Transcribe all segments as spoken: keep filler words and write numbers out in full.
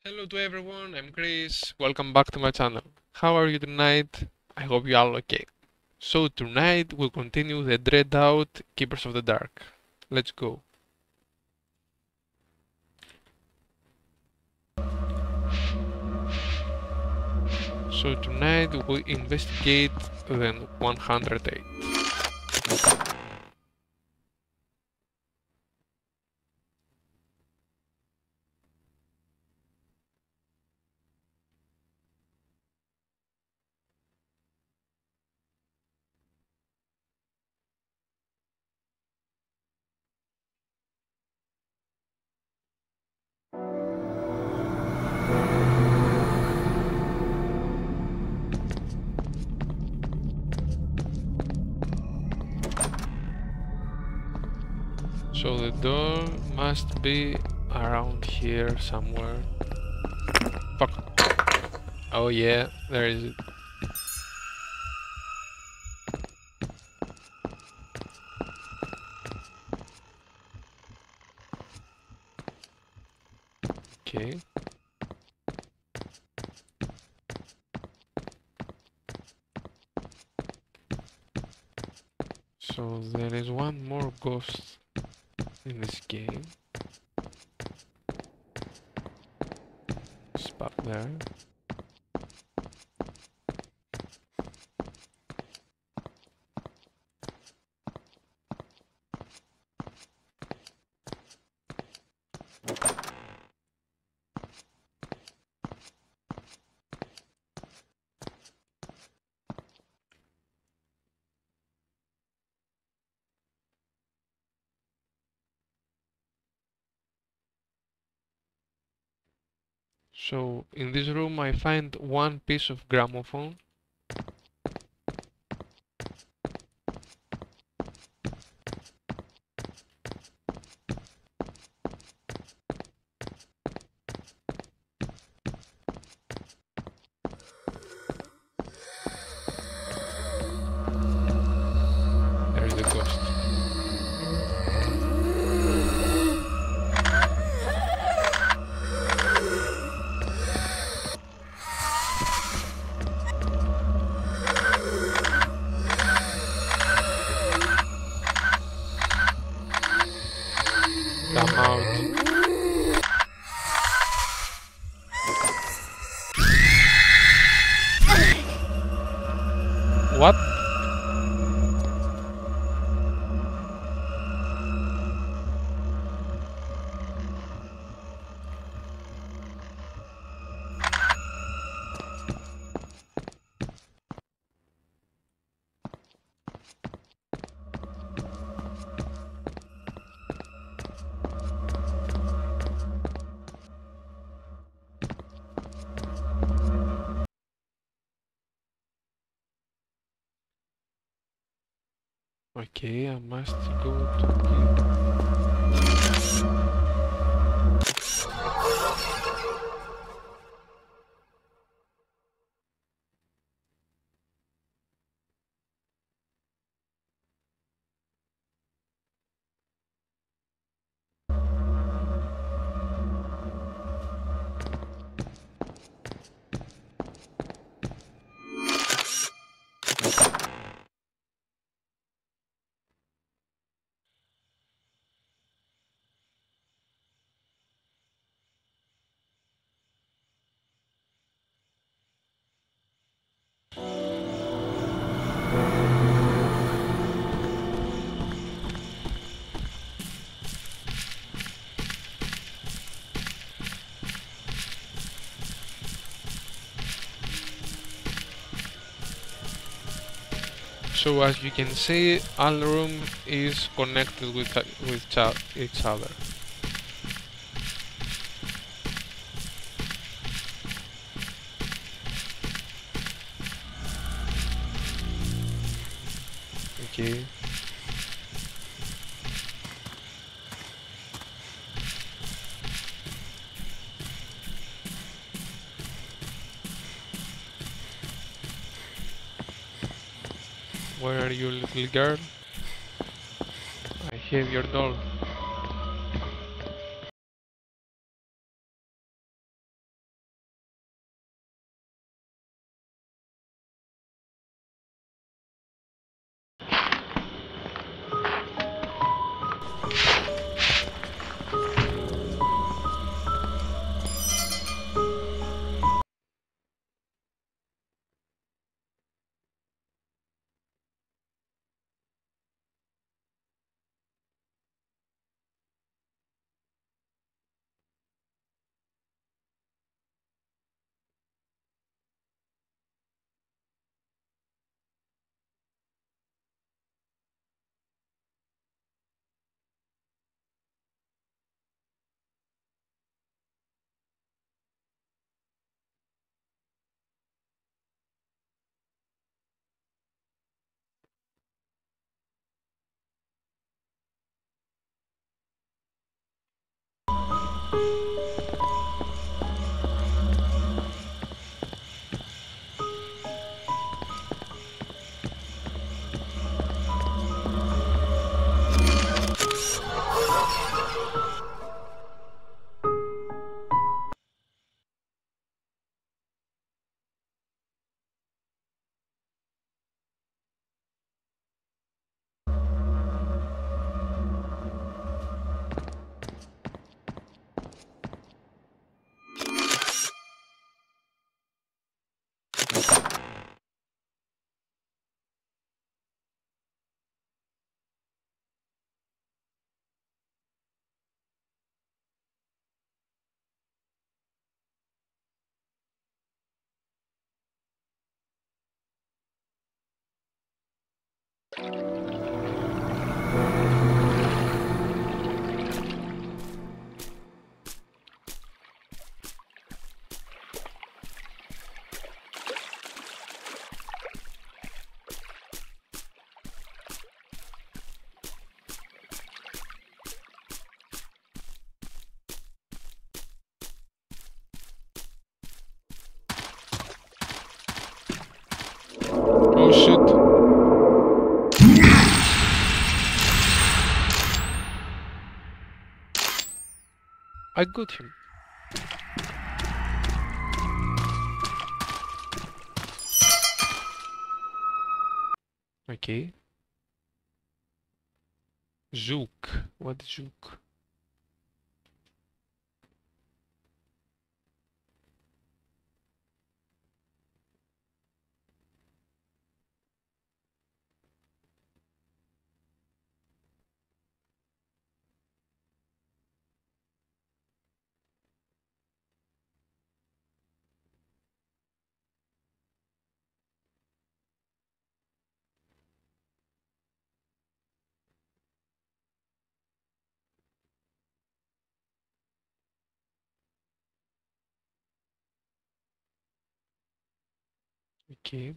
Hello to everyone, I'm Chris. Welcome back to my channel. How are you tonight? I hope you all okay. So tonight we'll continue the DreadOut Keepers of the Dark. Let's go. So tonight we investigate the one hundred eight. So the door must be around here somewhere. Fuck. Oh yeah, there is it. Okay. So there is one more ghost in this game. It's back there. So in this room I find one piece of gramophone. There's the ghost. Come out. What? Okay, I must go to So as you can see, all room is connected with with each other. Okay. Where are you, little girl? I have your doll. Oh shit. I got him. Okay. Zook. What is Zook? Okay.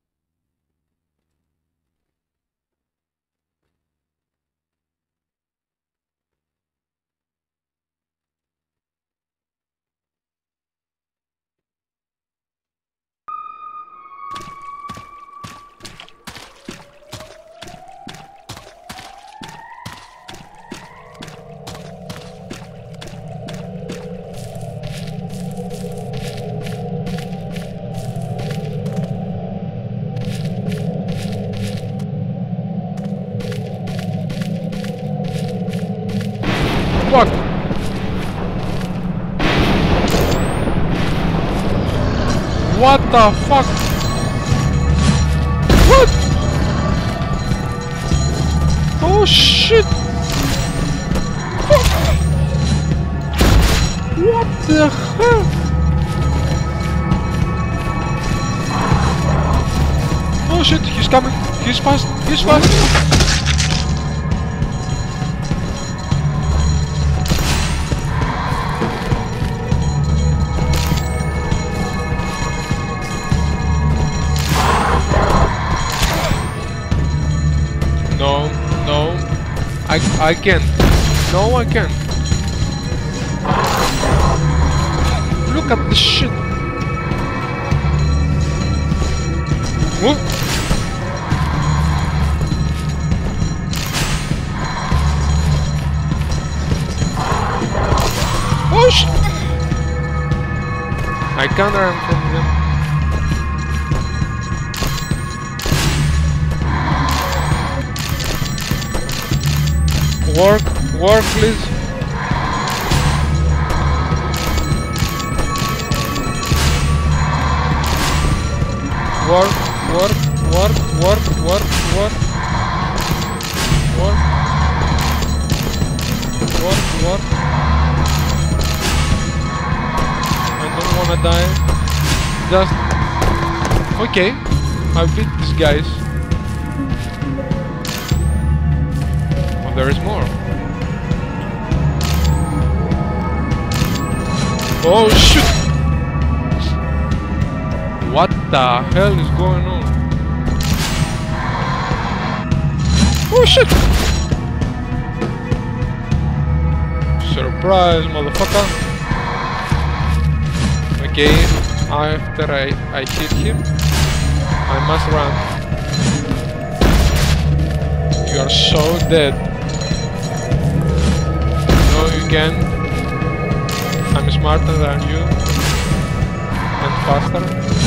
Fuck! What the fuck? What? Oh shit! Fuck! What the hell? Oh shit, he's coming! He's fast! He's fast! No, no, I, I can't. No, I can't. Look at this shit. What? Oh shit! I can't run from them. Work, work please. Work, work, work, work, work, work. Work. Work, work. I don't wanna die. Just... Okay. I beat these guys. There is more. Oh shit! What the hell is going on? Oh shit! Surprise, motherfucker! Okay, after I, I hit him, I must run. You are so dead. No, you can. I'm smarter than you. And faster.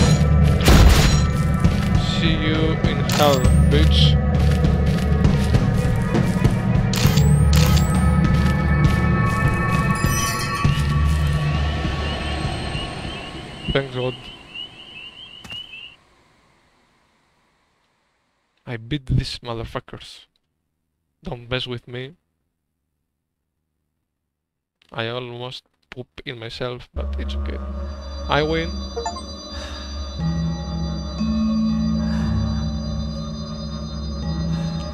See you in hell, bitch. Thank God. I beat these motherfuckers. Don't mess with me. I almost poop in myself, but it's okay. I win.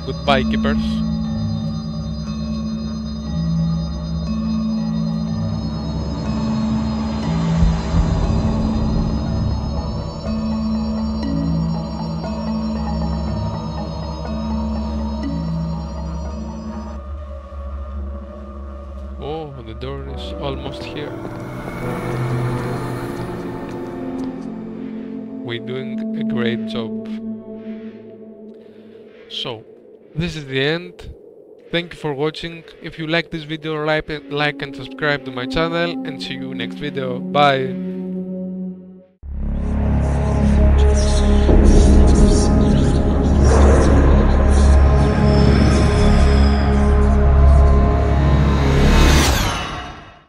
Goodbye, keepers. Oh, the door is almost here. We're doing a great job. So, this is the end. Thank you for watching. If you like this video, like, like and subscribe to my channel, and see you next video. Bye!